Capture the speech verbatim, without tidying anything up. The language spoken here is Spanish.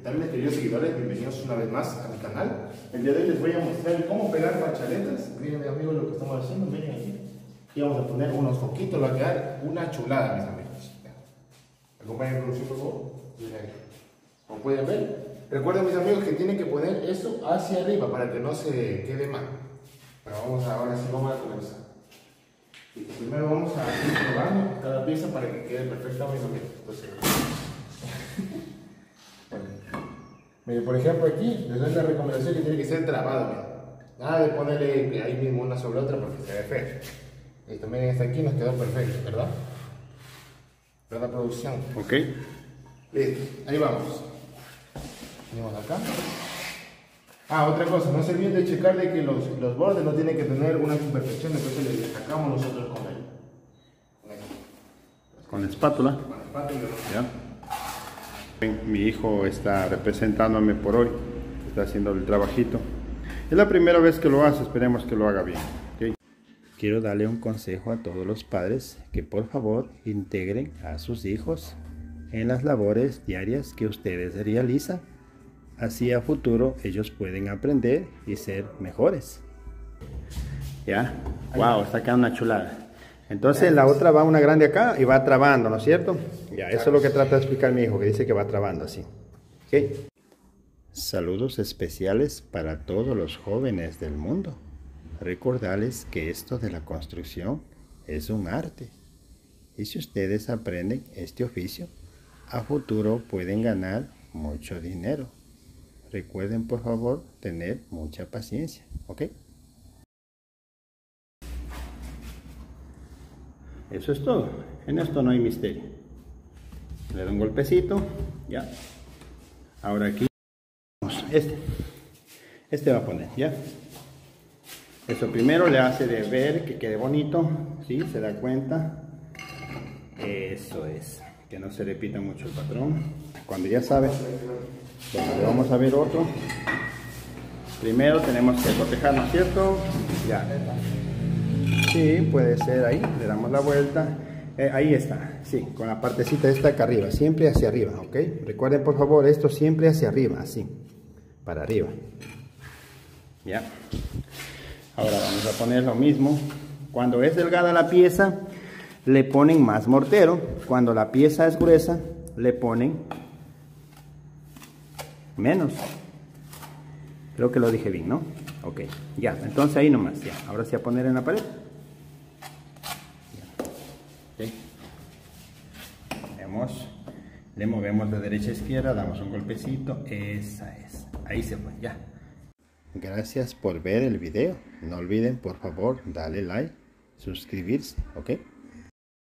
¿Qué tal, mis queridos seguidores? Bienvenidos una vez más a mi canal. El día de hoy les voy a mostrar cómo pegar fachaletas. Miren, amigos, lo que estamos haciendo. Miren aquí. Y vamos a poner unos foquitos, va a quedar una chulada, mis amigos. Acompáñenme con un por favor. Miren ahí. Como pueden ver, recuerden, mis amigos, que tienen que poner esto hacia arriba para que no se quede mal. Pero vamos a, ahora sí vamos a comenzar. Y primero vamos a ir probando cada pieza para que quede perfecta, mis amigos. Entonces, bueno. Mire, por ejemplo, aquí les doy la recomendación que tiene que ser trabado. Mira. Nada de ponerle ahí mismo una sobre otra porque se ve feo. Listo, miren, esta aquí nos quedó perfecto, ¿verdad? ¿Verdad, producción? Ok. Listo, ahí vamos. Venimos acá. Ah, otra cosa, no se olviden de checar de que los, los bordes no tienen que tener una imperfección, después le sacamos nosotros con él. Con la espátula. Con la espátula. Ya. Mi hijo está representándome por hoy, está haciendo el trabajito. Es la primera vez que lo hace, esperemos que lo haga bien. ¿Okay? Quiero darle un consejo a todos los padres que por favor integren a sus hijos en las labores diarias que ustedes realizan. Así a futuro ellos pueden aprender y ser mejores. ¿Ya? Wow, está quedando una chulada. Entonces la otra va una grande acá y va trabando, ¿no es cierto? Ya, eso es lo que trata de explicar mi hijo, que dice que va trabando así. ¿Ok? Saludos especiales para todos los jóvenes del mundo. Recordarles que esto de la construcción es un arte. Y si ustedes aprenden este oficio, a futuro pueden ganar mucho dinero. Recuerden, por favor, tener mucha paciencia, ¿ok? Eso es todo. En esto no hay misterio. Le doy un golpecito, ya. Ahora aquí, este. Este va a poner, ¿ya? Eso primero le hace de ver que quede bonito, ¿sí? Se da cuenta. Eso es. Que no se repita mucho el patrón. Cuando ya sabe, bueno, le vamos a ver otro. Primero tenemos que cotejar, ¿no es cierto? Ya. Sí, puede ser ahí. Le damos la vuelta. Eh, ahí está. Sí, con la partecita esta acá arriba. Siempre hacia arriba, ¿ok? Recuerden, por favor, esto siempre hacia arriba, así. Para arriba. Ya. Ahora vamos a poner lo mismo. Cuando es delgada la pieza, le ponen más mortero. Cuando la pieza es gruesa, le ponen menos. Creo que lo dije bien, ¿no? Ok, ya, entonces ahí nomás, ya. Ahora sí a poner en la pared. Ya. Okay. Vemos, le movemos de derecha a izquierda, damos un golpecito. Esa es, ahí se fue, ya. Gracias por ver el video. No olviden, por favor, darle like, suscribirse, ¿ok?